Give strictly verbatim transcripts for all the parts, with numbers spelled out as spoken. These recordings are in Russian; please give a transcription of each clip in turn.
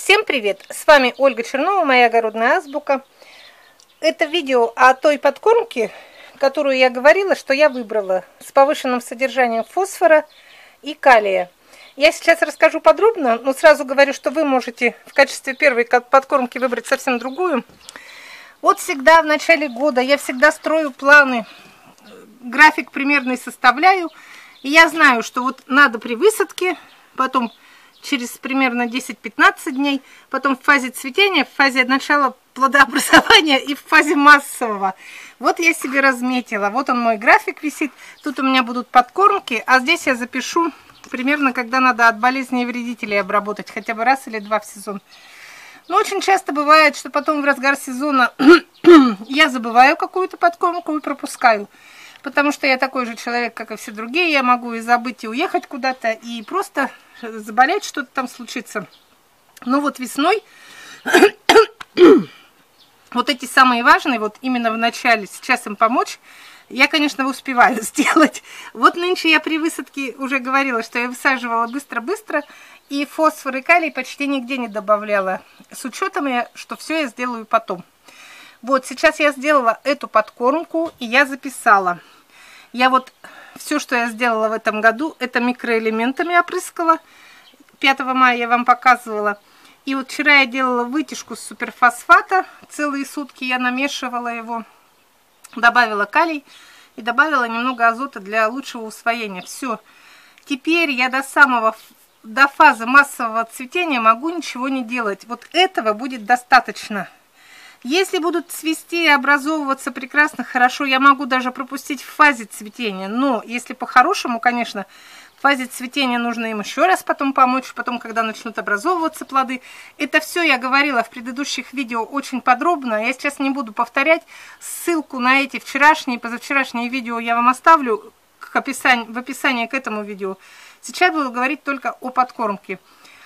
Всем привет! С вами Ольга Чернова, моя огородная азбука. Это видео о той подкормке, которую я говорила, что я выбрала с повышенным содержанием фосфора и калия. Я сейчас расскажу подробно, но сразу говорю, что вы можете в качестве первой подкормки выбрать совсем другую. Вот всегда в начале года я всегда строю планы, график примерный составляю. И я знаю, что вот надо при высадке, потом через примерно десять-пятнадцать дней, потом в фазе цветения, в фазе начала плодообразования и в фазе массового. Вот я себе разметила. Вот он, мой график висит. Тут у меня будут подкормки, а здесь я запишу примерно, когда надо от болезней и вредителей обработать, хотя бы раз или два в сезон. Но очень часто бывает, что потом в разгар сезона я забываю какую-то подкормку и пропускаю. Потому что я такой же человек, как и все другие. Я могу и забыть, и уехать куда-то, и просто заболеть, что-то там случится. Но вот весной вот эти самые важные, вот именно в начале, сейчас им помочь, я, конечно, успеваю сделать. Вот нынче я при высадке уже говорила, что я высаживала быстро-быстро, и фосфор и калий почти нигде не добавляла. С учетом, что все я сделаю потом. Вот, сейчас я сделала эту подкормку, и я записала. Я вот все, что я сделала в этом году, это микроэлементами опрыскала. пятого мая я вам показывала. И вот вчера я делала вытяжку с суперфосфата. Целые сутки я намешивала его, добавила калий и добавила немного азота для лучшего усвоения. Все. Теперь я до самого, до фазы массового цветения могу ничего не делать. Вот этого будет достаточно. Если будут цвести и образовываться прекрасно, хорошо, я могу даже пропустить в фазе цветения. Но если по-хорошему, конечно, в фазе цветения нужно им еще раз потом помочь, потом, когда начнут образовываться плоды. Это все я говорила в предыдущих видео очень подробно. Я сейчас не буду повторять. Ссылку на эти вчерашние и позавчерашние видео я вам оставлю к описанию, в описании к этому видео. Сейчас буду говорить только о подкормке.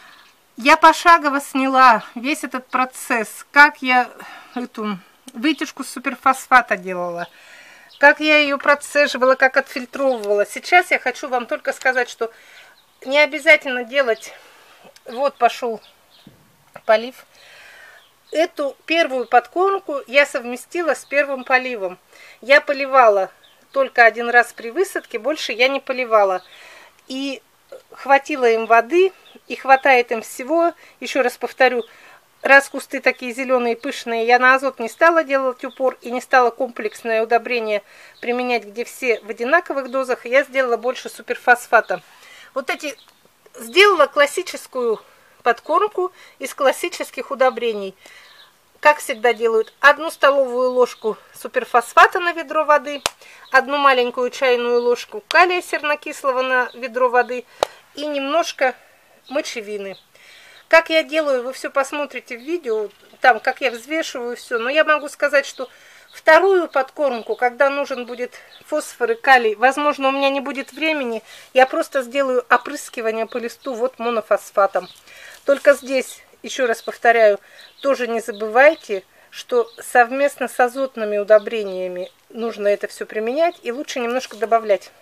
Я пошагово сняла весь этот процесс, как я эту вытяжку суперфосфата делала, как я ее процеживала, как отфильтровывала. Сейчас я хочу вам только сказать, что не обязательно делать... Вот пошел полив. Эту первую подкормку я совместила с первым поливом. Я поливала только один раз при высадке, больше я не поливала. И хватило им воды, и хватает им всего. Еще раз повторю, раз кусты такие зеленые, пышные, я на азот не стала делать упор и не стала комплексное удобрение применять, где все в одинаковых дозах. Я сделала больше суперфосфата. Вот эти сделала классическую подкормку из классических удобрений. Как всегда делают, одну столовую ложку суперфосфата на ведро воды, одну маленькую чайную ложку калия сернокислого на ведро воды и немножко мочевины. Как я делаю, вы все посмотрите в видео, там, как я взвешиваю все. Но я могу сказать, что вторую подкормку, когда нужен будет фосфор и калий, возможно, у меня не будет времени, я просто сделаю опрыскивание по листу вот монофосфатом. Только здесь, еще раз повторяю, тоже не забывайте, что совместно с азотными удобрениями нужно это все применять и лучше немножко добавлять.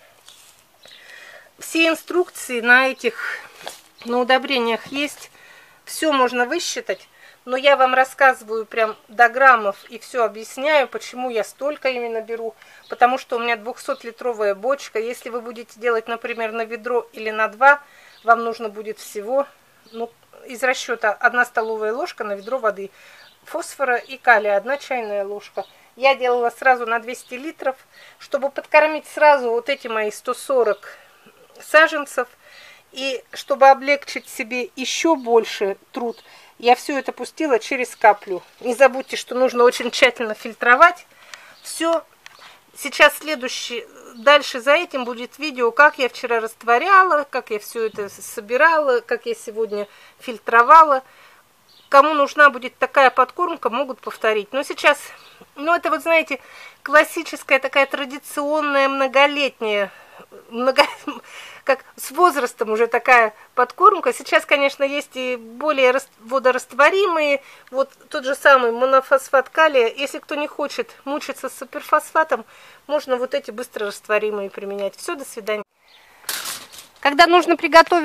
Все инструкции на этих, на удобрениях есть, все можно высчитать, но я вам рассказываю прям до граммов и все объясняю, почему я столько именно беру, потому что у меня двухсотлитровая бочка. Если вы будете делать, например, на ведро или на два, вам нужно будет всего, ну, из расчета одна столовая ложка на ведро воды, фосфора и калия, одна чайная ложка. Я делала сразу на двести литров, чтобы подкормить сразу вот эти мои сто сорок саженцев. И чтобы облегчить себе еще больше труд, я все это пустила через каплю. Не забудьте, что нужно очень тщательно фильтровать. Все. Сейчас следующий, дальше за этим будет видео, как я вчера растворяла, как я все это собирала, как я сегодня фильтровала. Кому нужна будет такая подкормка, могут повторить. Но сейчас, ну это вот знаете, классическая такая традиционная многолетняя, много, как с возрастом уже такая подкормка. Сейчас, конечно, есть и более водорастворимые. Вот тот же самый монофосфат калия. Если кто не хочет мучиться с суперфосфатом, можно вот эти быстрорастворимые применять. Все, до свидания. Когда нужно приготовить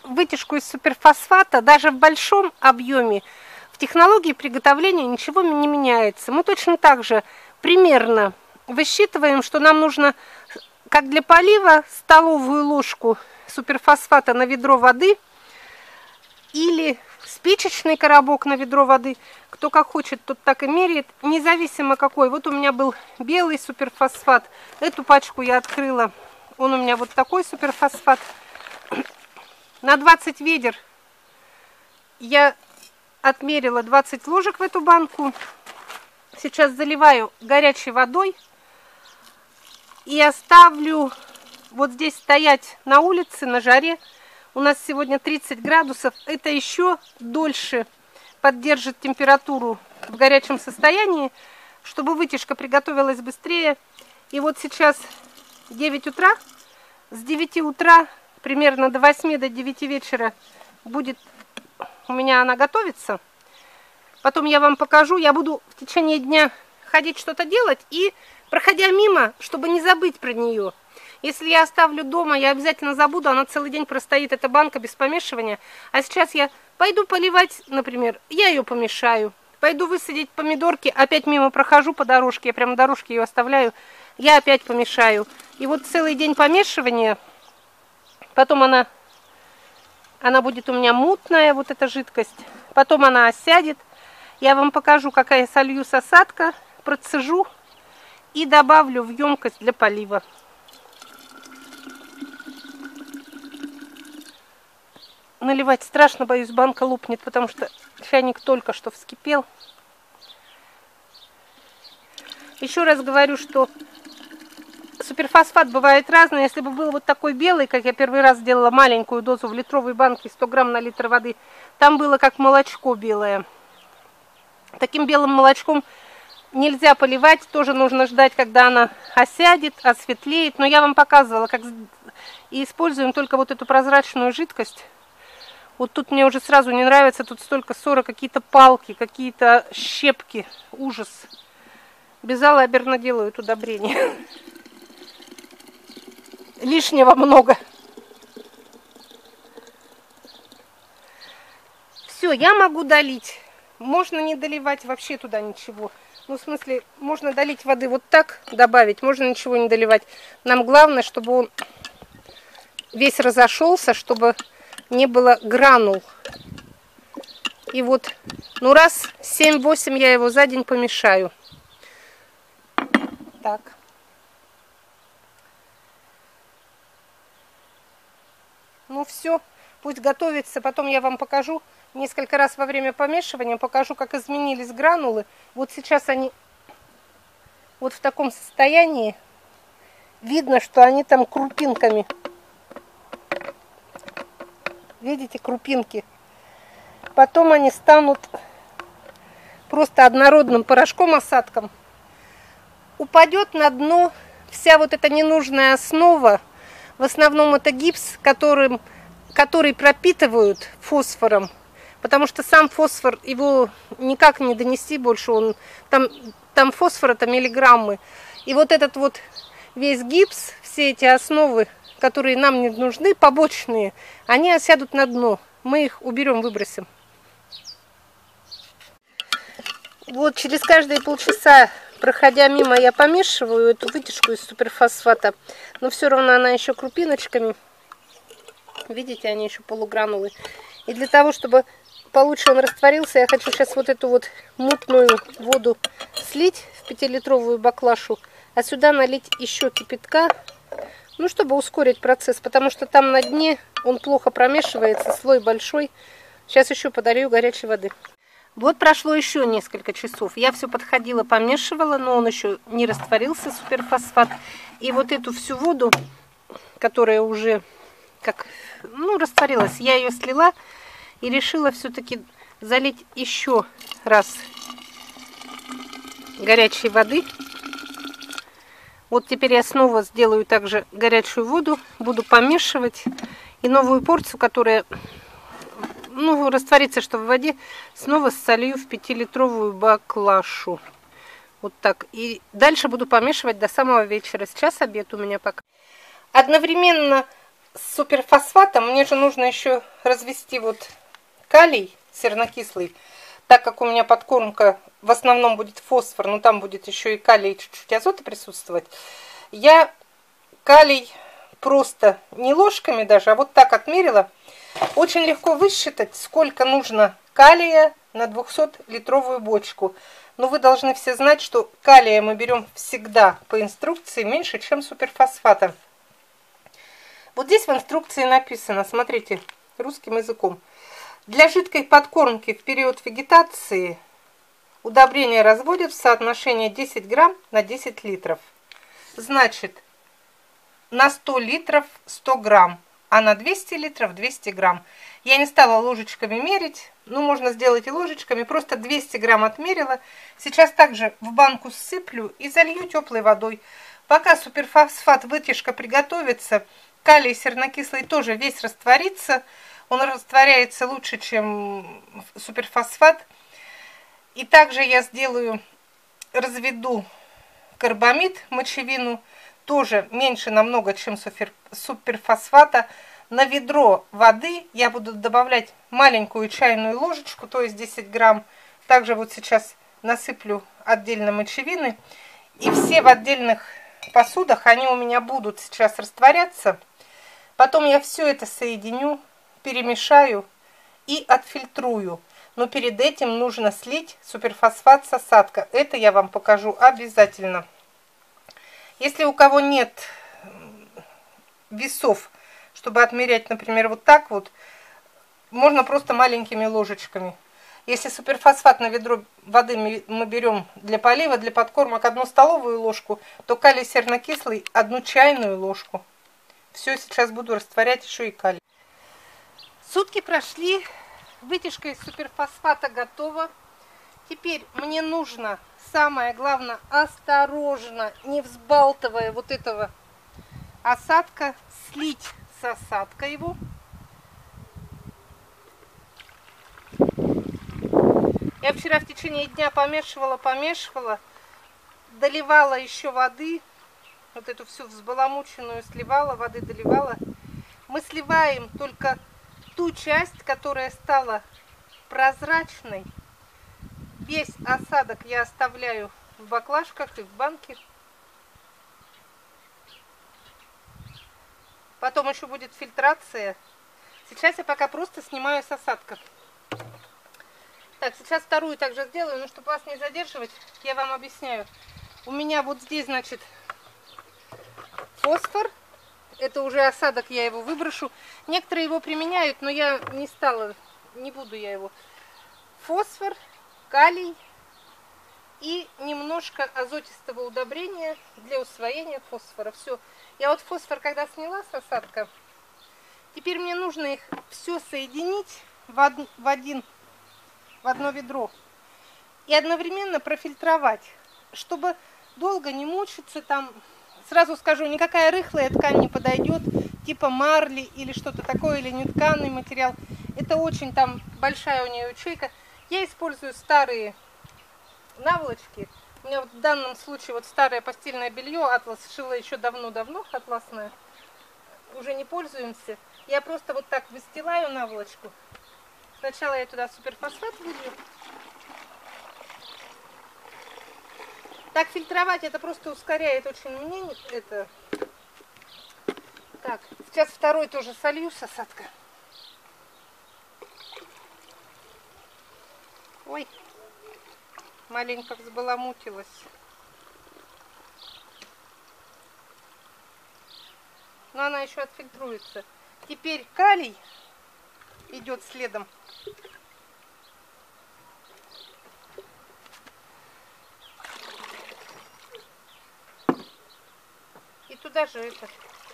вытяжку из суперфосфата, даже в большом объеме, в технологии приготовления ничего не меняется. Мы точно так же примерно высчитываем, что нам нужно, как для полива, столовую ложку суперфосфата на ведро воды или спичечный коробок на ведро воды. Кто как хочет, тот так и меряет, независимо какой. Вот у меня был белый суперфосфат. Эту пачку я открыла. Он у меня вот такой суперфосфат. На двадцать ведер я отмерила двадцать ложек в эту банку. Сейчас заливаю горячей водой и оставлю вот здесь стоять на улице, на жаре. У нас сегодня тридцать градусов. Это еще дольше поддержит температуру в горячем состоянии, чтобы вытяжка приготовилась быстрее. И вот сейчас девять утра. С девяти утра примерно до восьми, до девяти вечера будет у меня она готовится. Потом я вам покажу. Я буду в течение дня ходить что-то делать и, проходя мимо, чтобы не забыть про нее. Если я оставлю дома, я обязательно забуду. Она целый день простоит, эта банка без помешивания. А сейчас я пойду поливать, например, я ее помешаю. Пойду высадить помидорки, опять мимо прохожу по дорожке. Я прямо на дорожке ее оставляю. Я опять помешаю. И вот целый день помешивания. Потом она, она будет у меня мутная, вот эта жидкость. Потом она осядет. Я вам покажу, какая я солью с осадка. Процежу и добавлю в емкость для полива. Наливать страшно, боюсь, банка лопнет, потому что чайник только что вскипел. Еще раз говорю, что суперфосфат бывает разный. Если бы был вот такой белый, как я первый раз сделала маленькую дозу в литровой банке, сто грамм на литр воды, там было как молочко белое. Таким белым молочком нельзя поливать, тоже нужно ждать, когда она осядет, осветлеет. Но я вам показывала, как и используем только вот эту прозрачную жидкость. Вот тут мне уже сразу не нравится, тут столько ссора, какие-то палки, какие-то щепки. Ужас. Безалаберно делают удобрения. Лишнего много. Все, я могу долить. Можно не доливать вообще туда ничего. Ну, в смысле, можно долить воды вот так, добавить, можно ничего не доливать. Нам главное, чтобы он весь разошелся, чтобы не было гранул. И вот, ну раз семь-восемь я его за день помешаю. Так. Ну все, пусть готовится. Потом я вам покажу несколько раз во время помешивания, покажу, как изменились гранулы. Вот сейчас они вот в таком состоянии. Видно, что они там крупинками. Видите, крупинки. Потом они станут просто однородным порошком, осадком. Упадет на дно вся вот эта ненужная основа. В основном это гипс, которым, который пропитывают фосфором. Потому что сам фосфор, его никак не донести больше. Он, там, там фосфора-то миллиграммы. И вот этот вот весь гипс, все эти основы, которые нам не нужны, побочные, они осядут на дно. Мы их уберем, выбросим. Вот через каждые полчаса, проходя мимо, я помешиваю эту вытяжку из суперфосфата. Но все равно она еще крупиночками. Видите, они еще полугранулы. И для того, чтобы получше он растворился, я хочу сейчас вот эту вот мутную воду слить в пятилитровую баклашу, а сюда налить еще кипятка. Ну, чтобы ускорить процесс, потому что там на дне он плохо промешивается, слой большой. Сейчас еще подолью горячей воды. Вот прошло еще несколько часов. Я все подходила, помешивала, но он еще не растворился, суперфосфат. И вот эту всю воду, которая уже как, ну, растворилась, я ее слила и решила все-таки залить еще раз горячей воды. Вот теперь я снова сделаю также горячую воду, буду помешивать. И новую порцию, которая, ну, растворится, что в воде, снова солью в пятилитровую баклашу. Вот так. И дальше буду помешивать до самого вечера. Сейчас обед у меня пока. Одновременно с суперфосфатом мне же нужно еще развести вот калий сернокислый, так как у меня подкормка в основном будет фосфор, но там будет еще и калий и чуть-чуть азота присутствовать. Я калий просто не ложками даже, а вот так отмерила. Очень легко высчитать, сколько нужно калия на двухсотлитровую бочку. Но вы должны все знать, что калия мы берем всегда по инструкции меньше, чем суперфосфата. Вот здесь в инструкции написано, смотрите, русским языком. Для жидкой подкормки в период вегетации удобрения разводят в соотношении десять грамм на десять литров. Значит, на сто литров сто грамм, а на двести литров двести грамм. Я не стала ложечками мерить, ну можно сделать и ложечками, просто двести грамм отмерила. Сейчас также в банку ссыплю и залью теплой водой. Пока суперфосфат вытяжка приготовится, калий сернокислый тоже весь растворится. Он растворяется лучше, чем суперфосфат. И также я сделаю, разведу карбамид, мочевину, тоже меньше намного, чем суперфосфата. На ведро воды я буду добавлять маленькую чайную ложечку, то есть десять грамм. Также вот сейчас насыплю отдельно мочевины. И все в отдельных посудах, они у меня будут сейчас растворяться. Потом я все это соединю, перемешаю и отфильтрую. Но перед этим нужно слить суперфосфат с осадка. Это я вам покажу обязательно. Если у кого нет весов, чтобы отмерять, например, вот так вот, можно просто маленькими ложечками. Если суперфосфат на ведро воды мы берем для полива, для подкормок одну столовую ложку, то калий сернокислый одну чайную ложку. Все, сейчас буду растворять еще и калий. Сутки прошли, вытяжка из суперфосфата готова. Теперь мне нужно, самое главное, осторожно, не взбалтывая вот этого осадка, слить с осадка его. Я вчера в течение дня помешивала, помешивала, доливала еще воды. Вот эту всю взбаламученную сливала, воды доливала. Мы сливаем только ту часть, которая стала прозрачной. Весь осадок я оставляю в баклажках и в банке. Потом еще будет фильтрация. Сейчас я пока просто снимаю с осадка. Так, сейчас вторую также сделаю, но чтобы вас не задерживать, я вам объясняю. У меня вот здесь, значит, фосфор. Это уже осадок, я его выброшу. Некоторые его применяют, но я не стала, не буду я его. Фосфор, калий и немножко азотистого удобрения для усвоения фосфора. Все. Я вот фосфор когда сняла с осадка, теперь мне нужно их все соединить в, од... в, один... в одно ведро и одновременно профильтровать, чтобы долго не мучиться там. Сразу скажу, никакая рыхлая ткань не подойдет, типа марли или что-то такое, или нетканый материал. Это очень там большая у нее ячейка. Я использую старые наволочки. У меня вот в данном случае вот старое постельное белье, атлас шила еще давно-давно, атласное. Уже не пользуемся. Я просто вот так выстилаю наволочку. Сначала я туда суперфосфат вылью. Так фильтровать это просто ускоряет очень мне это. Так, сейчас второй тоже солью с осадка. Ой, маленько взбаламутилась. Но она еще отфильтруется. Теперь калий идет следом. И туда же это.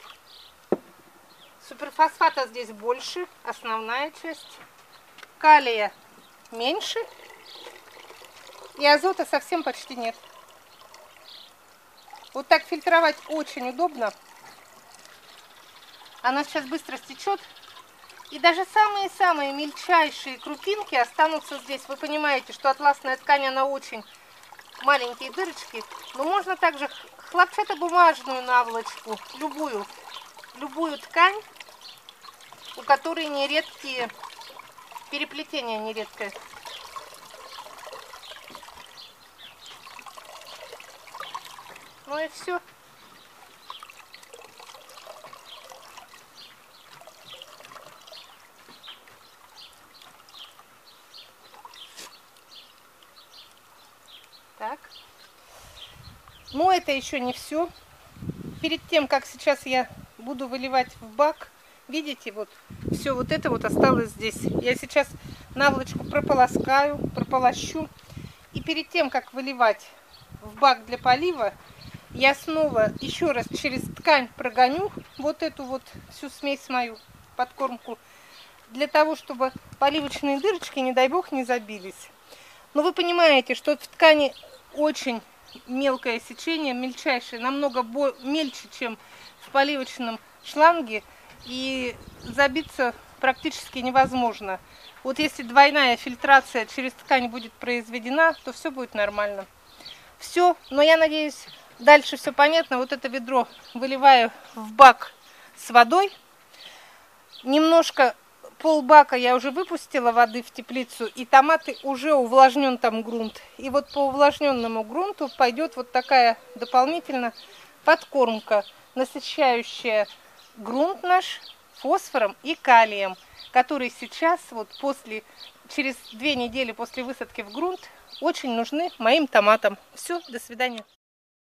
Суперфосфата здесь больше, основная часть. Калия меньше. И азота совсем почти нет. Вот так фильтровать очень удобно. Она сейчас быстро стечет. И даже самые-самые мельчайшие крупинки останутся здесь. Вы понимаете, что атласная ткань, она очень маленькие дырочки. Но можно также хлопчатобумажную наволочку, любую, любую ткань у которой нередкие переплетения нередкое. Ну и все. Так. Но это еще не все. Перед тем, как сейчас я буду выливать в бак, видите, вот все вот это вот осталось здесь. Я сейчас наволочку прополоскаю, прополощу. И перед тем, как выливать в бак для полива, я снова еще раз через ткань прогоню вот эту вот всю смесь мою, подкормку, для того, чтобы поливочные дырочки, не дай бог, не забились. Но вы понимаете, что в ткани очень мелкое сечение, мельчайшее, намного мельче, чем в поливочном шланге, и забиться практически невозможно. Вот если двойная фильтрация через ткань будет произведена, то все будет нормально. Все, но я надеюсь, дальше все понятно. Вот это ведро выливаю в бак с водой. Немножко, полбака я уже выпустила воды в теплицу, и томаты уже увлажнен там грунт. И вот по увлажненному грунту пойдет вот такая дополнительно подкормка, насыщающая грунт наш фосфором и калием, который сейчас, вот после, через две недели после высадки в грунт, очень нужны моим томатам. Все, до свидания.